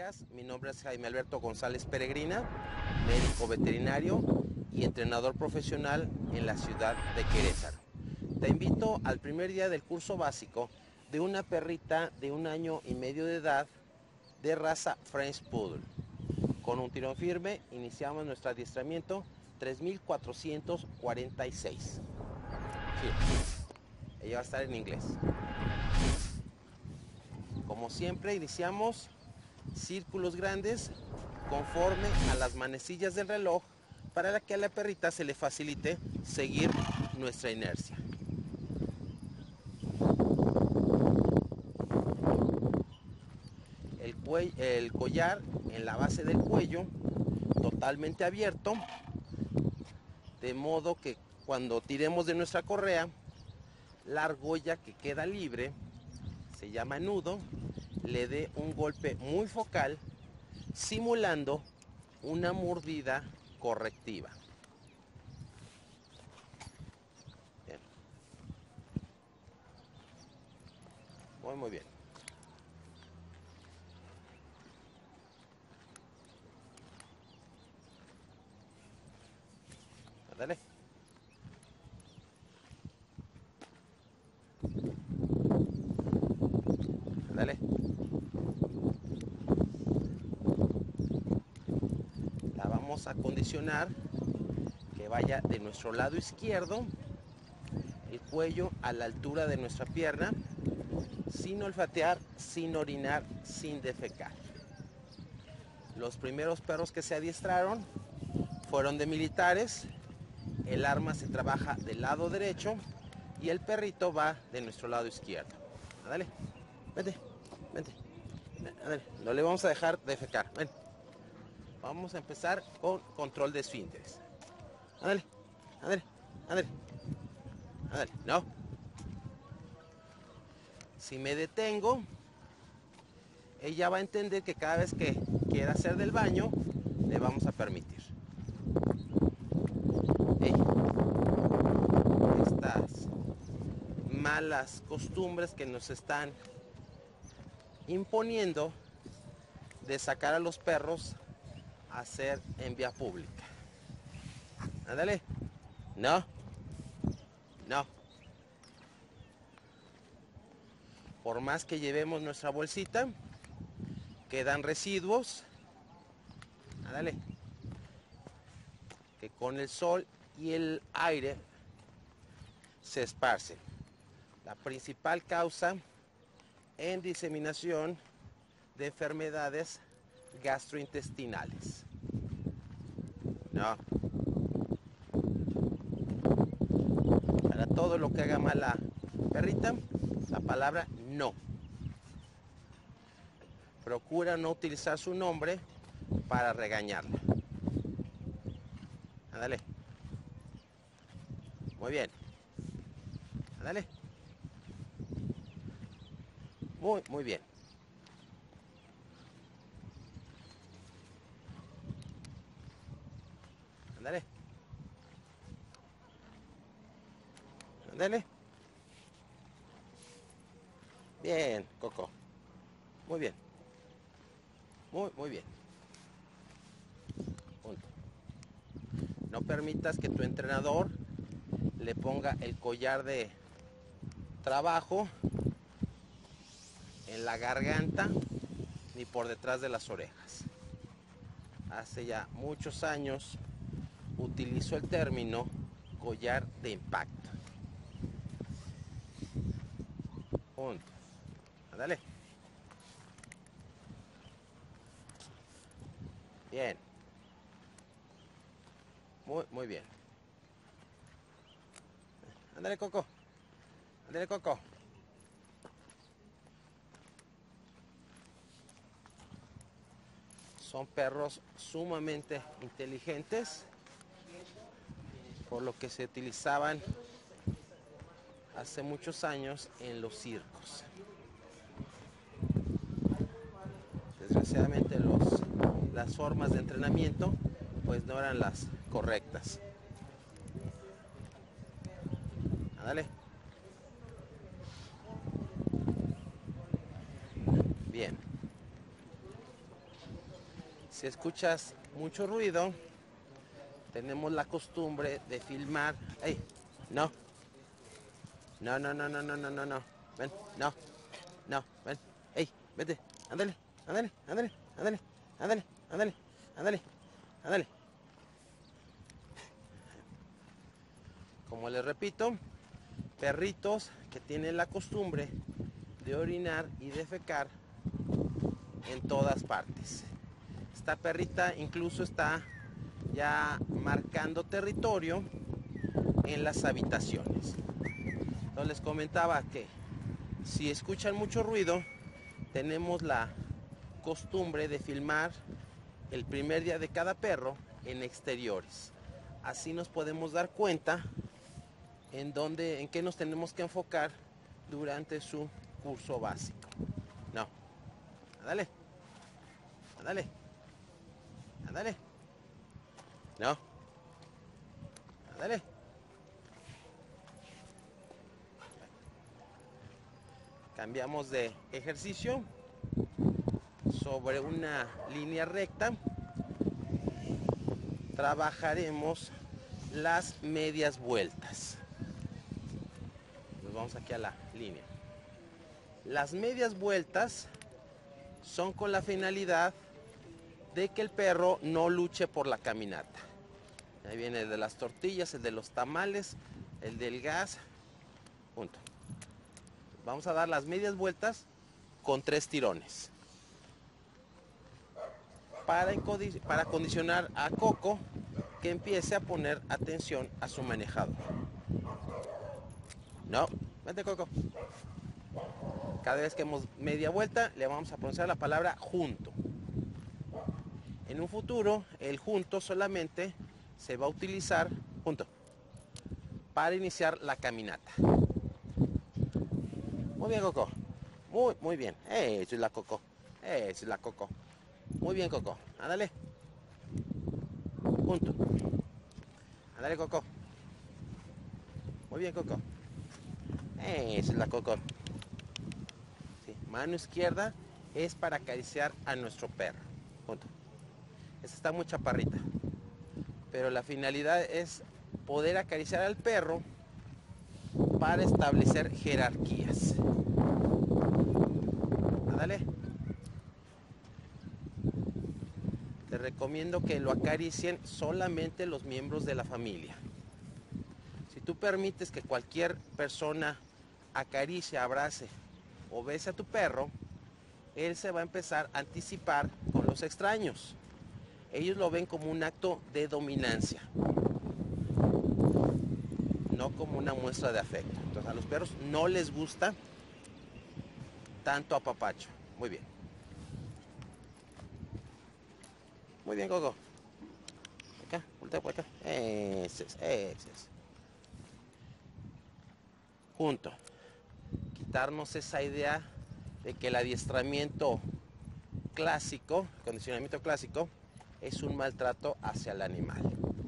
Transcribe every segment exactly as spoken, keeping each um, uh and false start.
días, mi nombre es Jaime Alberto González Peregrina, médico veterinario y entrenador profesional en la ciudad de Querétaro. Te invito al primer día del curso básico de una perrita de un año y medio de edad de raza French Poodle. Con un tirón firme iniciamos nuestro adiestramiento tres mil cuatrocientos cuarenta y seis. Sí, ella va a estar en inglés. Como siempre, iniciamos círculos grandes conforme a las manecillas del reloj para que a la perrita se le facilite seguir nuestra inercia. El, cuello, el collar en la base del cuello totalmente abierto, de modo que cuando tiremos de nuestra correa, la argolla que queda libre, se llama nudo, le dé un golpe muy focal, simulando una mordida correctiva. Bien. Muy, muy bien. Dale. Dale. La vamos a condicionar que vaya de nuestro lado izquierdo, el cuello a la altura de nuestra pierna, sin olfatear, sin orinar, sin defecar. Los primeros perros que se adiestraron fueron de militares. El arma se trabaja del lado derecho y el perrito va de nuestro lado izquierdo. Dale, vente, vente. Dale. No le vamos a dejar defecar. Ven. Vamos a empezar con control de esfínteres. Ándale, ándale, ándale. Ándale, no. Si me detengo, ella va a entender que cada vez que quiera hacer del baño, le vamos a permitir. Ey. Estas malas costumbres que nos están imponiendo de sacar a los perros a hacer en vía pública. Ándale. No. No. Por más que llevemos nuestra bolsita, quedan residuos. Ándale. Que con el sol y el aire se esparcen. La principal causa en diseminación de enfermedades gastrointestinales. No. Para todo lo que haga mal la perrita, la palabra no. Procura no utilizar su nombre para regañarla. Ándale. Muy bien. Ándale. Muy, muy bien. Ándale. Ándale. Bien, Coco. Muy bien. Muy, muy bien. Punto. No permitas que tu entrenador le ponga el collar de trabajo en la garganta ni por detrás de las orejas. Hace ya muchos años utilizó el término collar de impacto. Punto. Dale. Bien. Muy, muy bien. Ándale, Coco. Ándale, Coco. Son perros sumamente inteligentes, por lo que se utilizaban hace muchos años en los circos. Desgraciadamente los, las formas de entrenamiento pues no eran las correctas. Dale. Bien. Si escuchas mucho ruido, tenemos la costumbre de filmar. ¡Ey! No. No, no, no, no, no, no, no, no. Ven, no. No, ven. ¡Ey! Vete. Ándale, ándale, ándale, ándale, ándale, ándale, ándale, ándale. Como les repito, perritos que tienen la costumbre de orinar y defecar en todas partes. Esta perrita incluso está ya marcando territorio en las habitaciones. Entonces les comentaba que si escuchan mucho ruido, tenemos la costumbre de filmar el primer día de cada perro en exteriores. Así nos podemos dar cuenta en dónde, en qué nos tenemos que enfocar durante su curso básico. No, ándale, ándale, ándale, no, ándale. Cambiamos de ejercicio sobre una línea recta. Trabajaremos las medias vueltas. Nos vamos aquí a la línea. Las medias vueltas son con la finalidad de que el perro no luche por la caminata. Ahí viene el de las tortillas, el de los tamales, el del gas. Punto. Vamos a dar las medias vueltas con tres tirones. Para, para condicionar a Coco que empiece a poner atención a su manejador. No, vente Coco. Cada vez que hemos media vuelta le vamos a pronunciar la palabra junto. En un futuro el junto solamente se va a utilizar junto para iniciar la caminata. Muy bien Coco. Muy, muy bien. Eso es la Coco. Eso es la Coco. Muy bien Coco. Ándale. Junto. Ándale Coco. Muy bien Coco. Esa es la Coco. Sí. Mano izquierda es para acariciar a nuestro perro. Punto. Esta está muy chaparrita. Pero la finalidad es poder acariciar al perro para establecer jerarquías. Ándale. Te recomiendo que lo acaricien solamente los miembros de la familia. Si tú permites que cualquier persona acaricie, abrace o bese a tu perro, él se va a empezar a anticipar con los extraños. Ellos lo ven como un acto de dominancia, no como una muestra de afecto. Entonces a los perros no les gusta tanto apapacho. Muy bien. Muy bien, Coco. Acá, voltea por acá. Ese es, ese es. Junto. Quitarnos esa idea de que el adiestramiento clásico, el condicionamiento clásico, es un maltrato hacia el animal.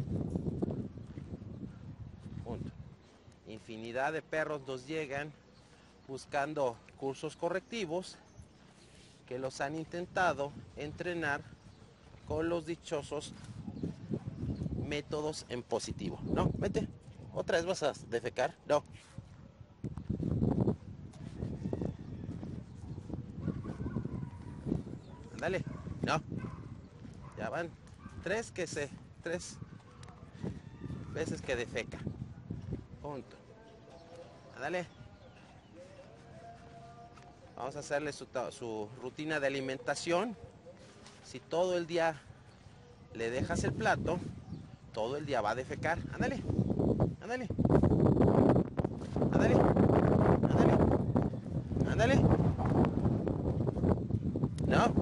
Punto. Infinidad de perros nos llegan buscando cursos correctivos que los han intentado entrenar con los dichosos métodos en positivo. No, vete. ¿Otra vez vas a defecar? No. Ándale. No. Ya van tres que se... Tres veces que defeca. Punto. Ándale. Vamos a hacerle su, su rutina de alimentación. Si todo el día le dejas el plato, todo el día va a defecar. Ándale. Ándale. Ándale. Ándale. Ándale. No.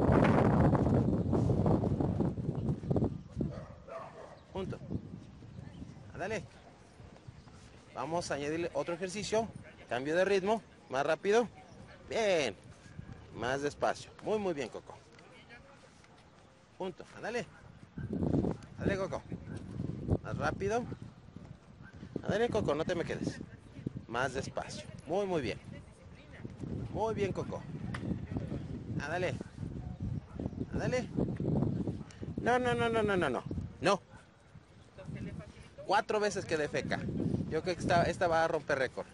Punto. Ándale. Vamos a añadirle otro ejercicio. Cambio de ritmo. Más rápido. Bien. Más despacio. Muy, muy bien, Coco. Punto. Ándale. Ándale, Coco. Más rápido. Ándale, Coco, no te me quedes. Más despacio. Muy, muy bien. Muy bien, Coco. Ándale. Ándale. No, no, no, no, no, no, no. No. Cuatro veces que defeca. Yo creo que esta, esta va a romper récord.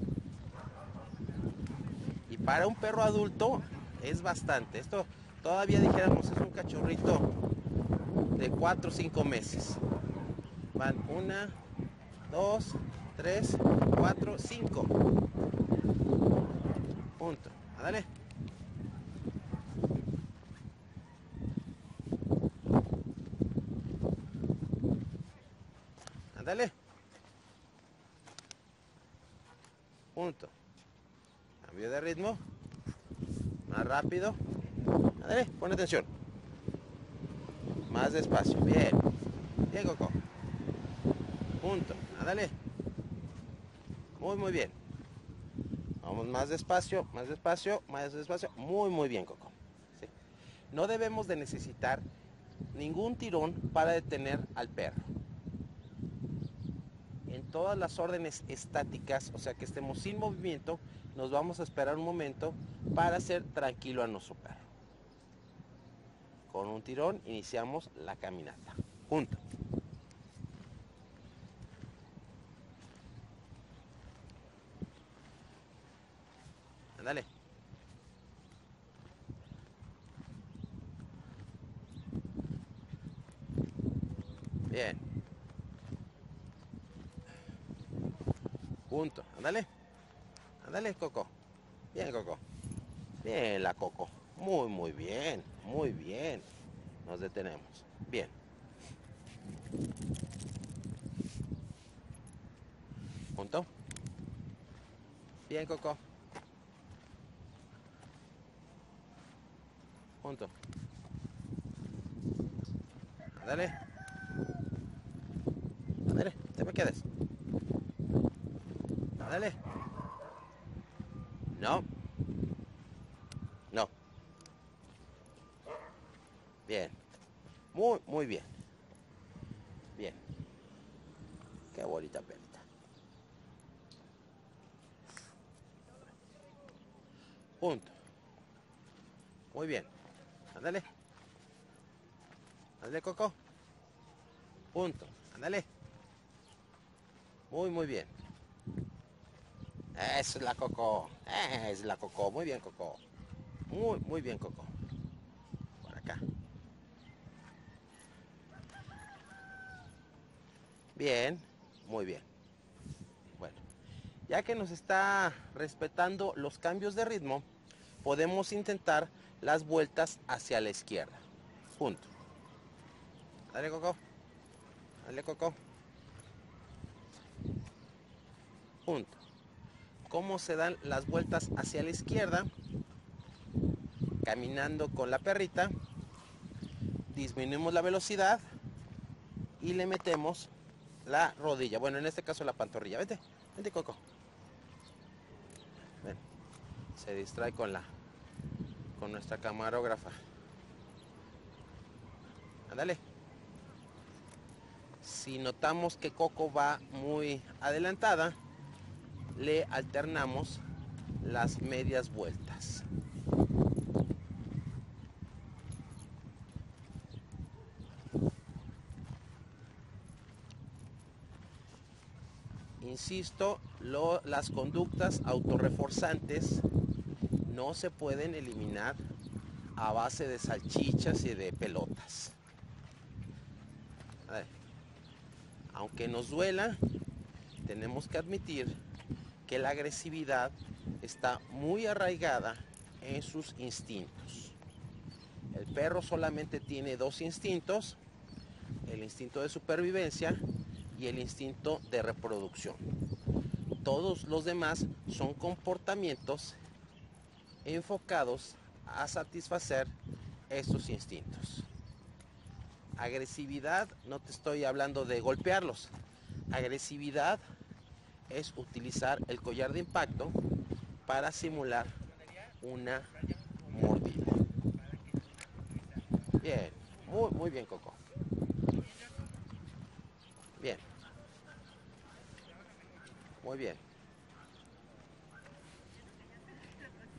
Y para un perro adulto es bastante. Esto todavía dijéramos es un cachorrito de cuatro o cinco meses. Van una, dos, tres, cuatro, cinco. Punto. Ándale. Ándale. Punto. Cambio de ritmo. Más rápido. Ándale, pon atención. Más despacio. Bien. Bien, Coco. Punto. Ándale. Muy, muy bien. Vamos más despacio, más despacio, más despacio. Muy, muy bien, Coco. Sí. No debemos de necesitar ningún tirón para detener al perro. En todas las órdenes estáticas, o sea que estemos sin movimiento, nos vamos a esperar un momento para hacer tranquilo a nuestro perro. Con un tirón iniciamos la caminata. Punto. Ándale. Bien. Punto. Ándale. Ándale, Coco. Bien, Coco. Bien, la Coco. Muy, muy bien. Muy bien. Nos detenemos. Bien. Punto. Bien, Coco. Punto. Ándale. Ándale. Te me quedes. Ándale. No. No. Bien. Muy, muy bien. Bien. Qué bonita perrita. Punto. Muy bien. Ándale. Ándale, Coco. Punto. Ándale. Muy, muy bien. Eso es la Coco. Es la Coco. Muy bien, Coco. Muy, muy bien, Coco. Por acá. Bien. Muy bien. Bueno. Ya que nos está respetando los cambios de ritmo, podemos intentar las vueltas hacia la izquierda. Punto. Dale, Coco. Dale, Coco. Punto. ¿Cómo se dan las vueltas hacia la izquierda? Caminando con la perrita, disminuimos la velocidad y le metemos la rodilla. Bueno, en este caso la pantorrilla. Vete, vete, Coco. Ven. Se distrae con la con nuestra camarógrafa. Ándale. Si notamos que Coco va muy adelantada, le alternamos las medias vueltas. Insisto, lo, las conductas autorreforzantes no se pueden eliminar a base de salchichas y de pelotas. A ver, aunque nos duela, tenemos que admitir que la agresividad está muy arraigada en sus instintos. El perro solamente tiene dos instintos, el instinto de supervivencia y el instinto de reproducción. Todos los demás son comportamientos enfocados a satisfacer estos instintos. Agresividad, no te estoy hablando de golpearlos. Agresividad es utilizar el collar de impacto para simular una mordida. Bien, muy, muy bien, Coco. Bien. Muy bien.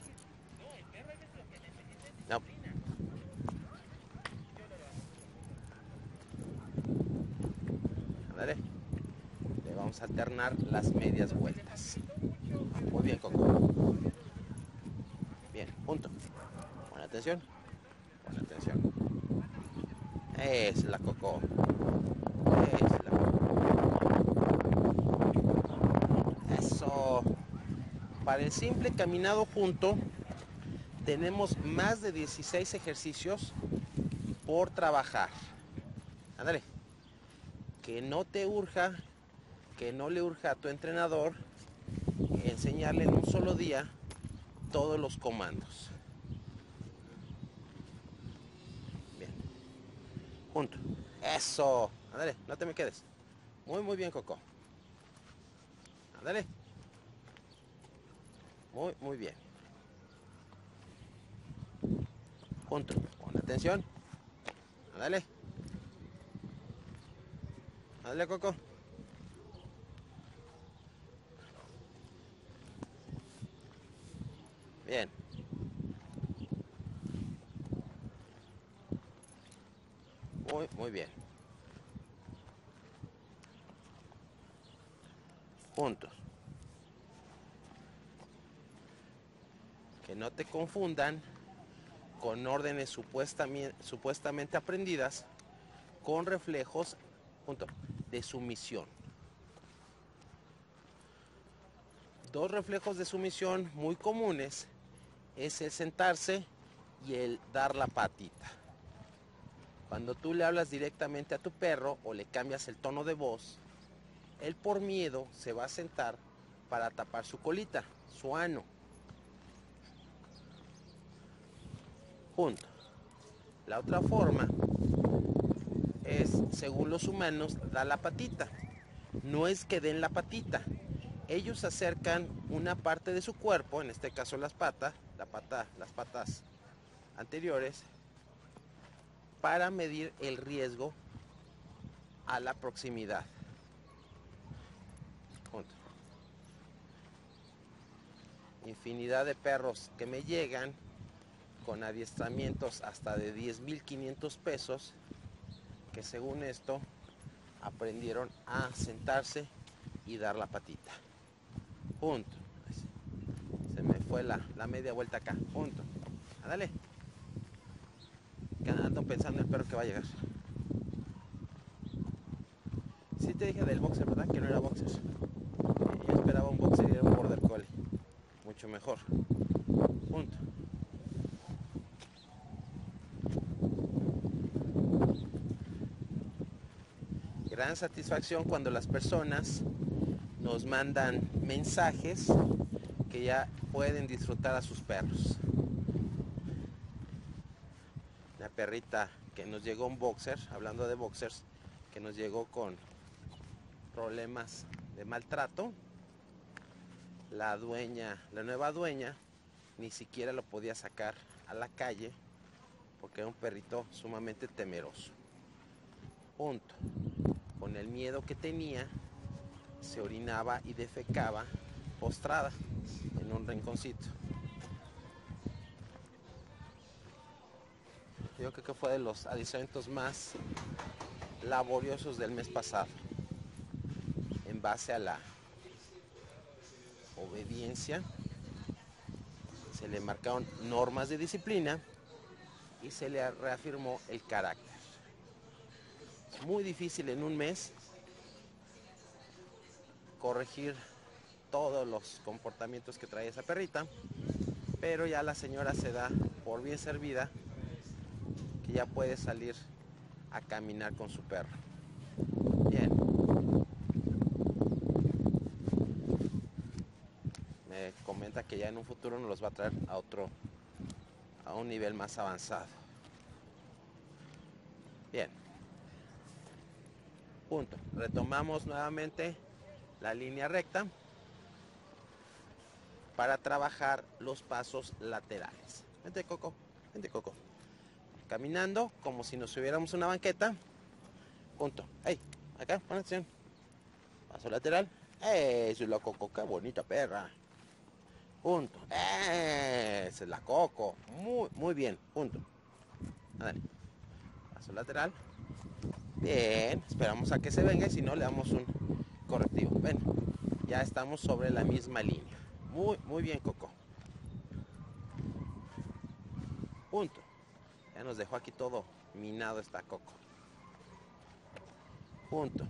No. ¿Vale? Le vamos a alternar las medias vueltas. Muy bien, Coco. Bien, punto. Buena atención. Buena atención. Es la Coco. Es la Coco. Eso. Para el simple caminado junto, tenemos más de dieciséis ejercicios por trabajar. Ándale. Que no te urja, que no le urja a tu entrenador enseñarle en un solo día todos los comandos. Bien. Junto. Eso. Ándale, no te me quedes. Muy, muy bien, Coco. Ándale. Muy, muy bien. Junto. Pon atención. Ándale. Ándale, Coco. Bien. Muy, muy bien. Juntos. Que no te confundan con órdenes supuestamente, supuestamente aprendidas con reflejos punto, de sumisión. Dos reflejos de sumisión muy comunes es el sentarse y el dar la patita. Cuando tú le hablas directamente a tu perro o le cambias el tono de voz, él por miedo se va a sentar para tapar su colita, su ano. Punto. La otra forma es, según los humanos, da la patita. No es que den la patita. Ellos acercan una parte de su cuerpo, en este caso las patas, la pata, las patas anteriores, para medir el riesgo a la proximidad. Punto. Infinidad de perros que me llegan con adiestramientos hasta de diez mil quinientos pesos, que según esto aprendieron a sentarse y dar la patita. Punto. Se me fue la, la media vuelta acá. Punto. Ándale. Que ando pensando el perro que va a llegar. Sí te dije del boxer, ¿verdad? Que no era boxer. Yo esperaba un boxer y era un border collie. Mucho mejor. Punto. Gran satisfacción cuando las personas nos mandan mensajes que ya pueden disfrutar a sus perros. Una perrita que nos llegó, un boxer, hablando de boxers, que nos llegó con problemas de maltrato. La dueña, la nueva dueña, ni siquiera lo podía sacar a la calle porque era un perrito sumamente temeroso. Punto. Con el miedo que tenía, se orinaba y defecaba postrada en un rinconcito. Yo creo que fue de los adiestramientos más laboriosos del mes pasado, en base a la obediencia. Se le marcaron normas de disciplina y se le reafirmó el carácter. Es muy difícil en un mes corregir todos los comportamientos que trae esa perrita, pero ya la señora se da por bien servida que ya puede salir a caminar con su perro. Bien. Me comenta que ya en un futuro nos los va a traer a otro, a un nivel más avanzado. Bien. Punto. Retomamos nuevamente la línea recta para trabajar los pasos laterales. Vente, Coco. Vente, Coco. Caminando como si nos subiéramos a una banqueta. Punto. Hey, acá, pon atención. Paso lateral. Eso es la Coco, qué bonita perra. Punto. Esa es la Coco. Muy, muy bien. Punto. Dale. Paso lateral. Bien, esperamos a que se venga y si no le damos un correctivo. Ven, ya estamos sobre la misma línea. Muy, muy bien, Coco. Punto. Ya nos dejó aquí todo minado esta Coco. Punto.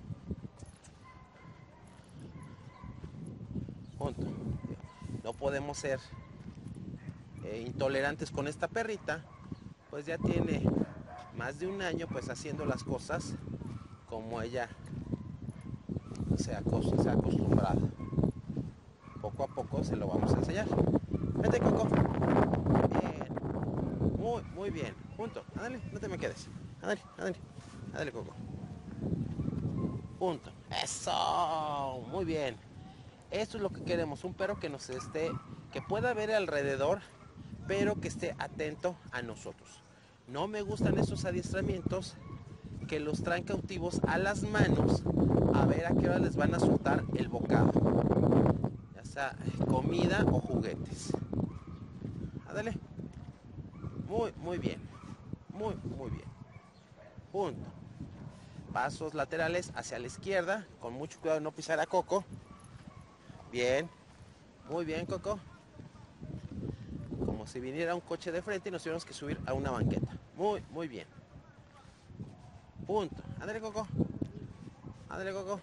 Punto. No podemos ser eh, intolerantes con esta perrita, pues ya tiene más de un año pues haciendo las cosas como ella se, acost se ha acostumbrado. Poco a poco se lo vamos a enseñar. Vete, Coco. Bien. Muy, muy bien. Punto. Ándale, no te me quedes. Ándale, ándale. Ándale, Coco. Punto. Eso. Muy bien. Esto es lo que queremos. Un perro que nos esté, que pueda ver alrededor, pero que esté atento a nosotros. No me gustan esos adiestramientos que los traen cautivos a las manos a ver a qué hora les van a soltar el bocado, ya sea comida o juguetes. Ándale. Muy, muy bien. Muy, muy bien. Punto. Pasos laterales hacia la izquierda, con mucho cuidado de no pisar a Coco. Bien. Muy bien, Coco. Como si viniera un coche de frente y nos tuviéramos que subir a una banqueta. Muy, muy bien. Punto. Ándale, Coco. Ándale, Coco.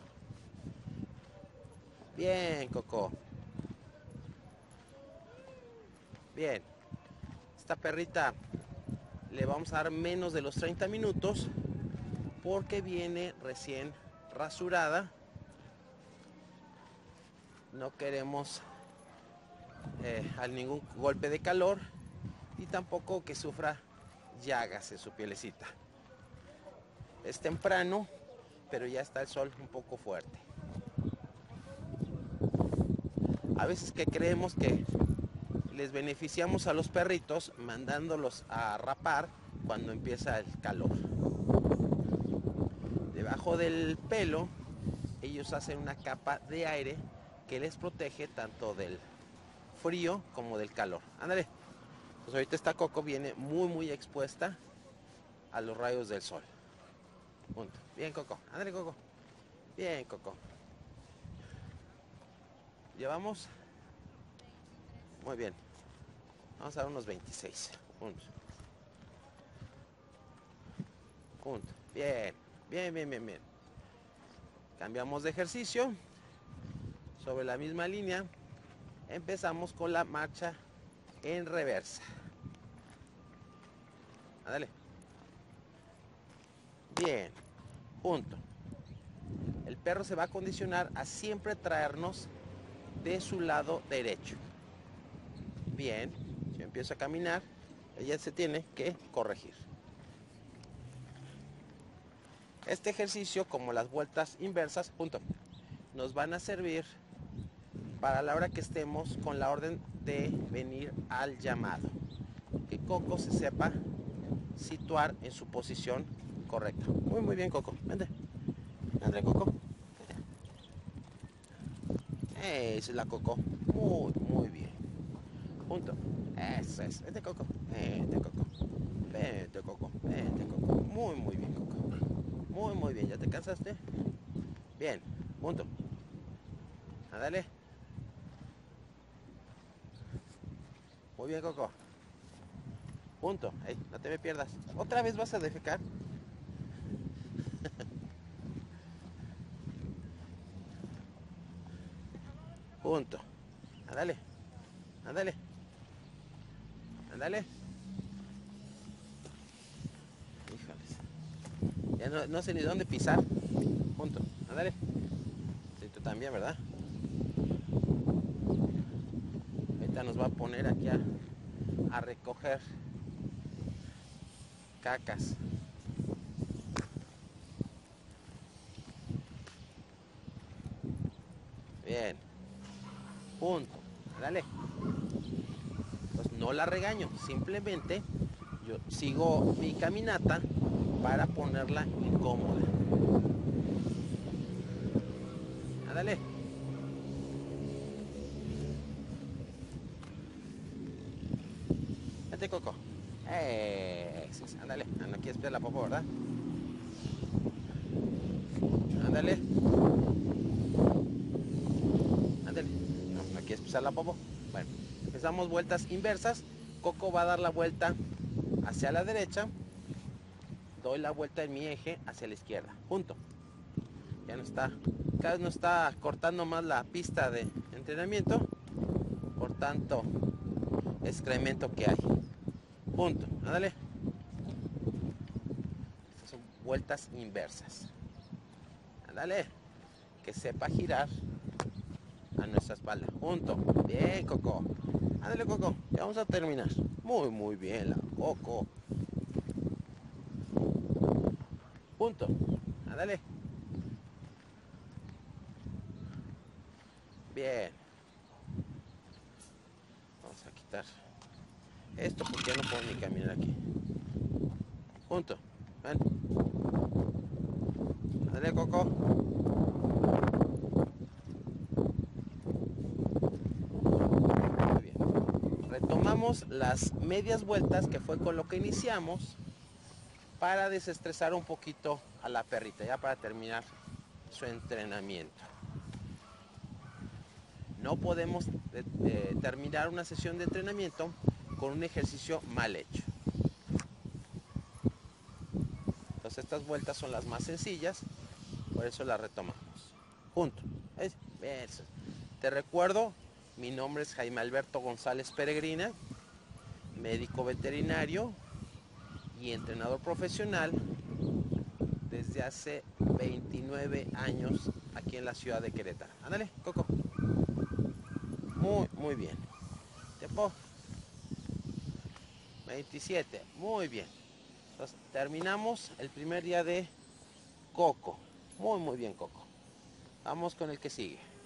Bien, Coco. Bien. Esta perrita le vamos a dar menos de los treinta minutos porque viene recién rasurada. No queremos eh, a ningún golpe de calor y tampoco que sufra llagas en su pielecita. Es temprano, pero ya está el sol un poco fuerte. A veces que creemos que les beneficiamos a los perritos mandándolos a rapar cuando empieza el calor. Debajo del pelo ellos hacen una capa de aire que les protege tanto del frío como del calor. Ándale. Pues ahorita esta Coco viene muy muy expuesta a los rayos del sol. Punto. Bien, Coco. Ándale, Coco. Bien, Coco. Llevamos. Muy bien. Vamos a dar unos veintiséis. Punto. Punto. Bien. Bien, bien, bien, bien. Cambiamos de ejercicio. Sobre la misma línea. Empezamos con la marcha en reversa. Ándale. Bien. Punto. El perro se va a condicionar a siempre traernos de su lado derecho. Bien. Si yo empiezo a caminar, ella se tiene que corregir. Este ejercicio, como las vueltas inversas, punto, nos van a servir para la hora que estemos con la orden de venir al llamado. Que Coco se sepa situar en su posición correcta. Muy, muy bien, Coco. Vente. Vente, Coco. Esa es la Coco. Muy, muy bien. Punto. Eso es. Vente, Coco. Vente, Coco. Vente, Coco. Vente, Coco. Muy, muy bien, Coco. Muy, muy bien. ¿Ya te cansaste? Bien. Punto. Ándale. Muy bien, Coco. Punto. Ey, no te me pierdas. ¿Otra vez vas a defecar? Punto. Ándale. Ándale. Ándale. Híjoles. Ya no, no sé ni dónde pisar. Punto. Ándale. Sí, tú también, ¿verdad? Ahorita nos va a poner aquí a, a recoger cacas. Bien. Punto. Dale. Pues no la regaño. Simplemente yo sigo mi caminata para ponerla incómoda. Ándale. Vete, Coco. Eh, sí, ándale. No quieres ver la popo, ¿verdad? Ándale. Ándale. No, no quieres pisar la popo. Bueno, empezamos vueltas inversas. Coco va a dar la vuelta hacia la derecha. Doy la vuelta en mi eje hacia la izquierda. Punto. Ya no está, cada vez no está cortando más la pista de entrenamiento. Por tanto excremento que hay. Punto. Ándale. Estas son vueltas inversas. Ándale. Que sepa girar a nuestra espalda. Punto. Bien, Coco. Ándale, Coco. Ya vamos a terminar. Muy, muy bien, la Coco. Punto. Ándale. Bien. Vamos a quitar esto porque ya no puedo ni caminar aquí. Punto. Ven. Dale, Coco. Muy bien. Retomamos las medias vueltas, que fue con lo que iniciamos, para desestresar un poquito a la perrita, ya para terminar su entrenamiento. No podemos de, de, terminar una sesión de entrenamiento con un ejercicio mal hecho. Entonces estas vueltas son las más sencillas, por eso las retomamos. Punto. Es, eso. Te recuerdo, mi nombre es Jaime Alberto González Peregrina, médico veterinario y entrenador profesional desde hace veintinueve años aquí en la ciudad de Querétaro. Ándale, Coco. Muy, muy bien. Tiempo. veintisiete. Muy bien. Entonces, terminamos el primer día de Coco. Muy, muy bien, Coco. Vamos con el que sigue.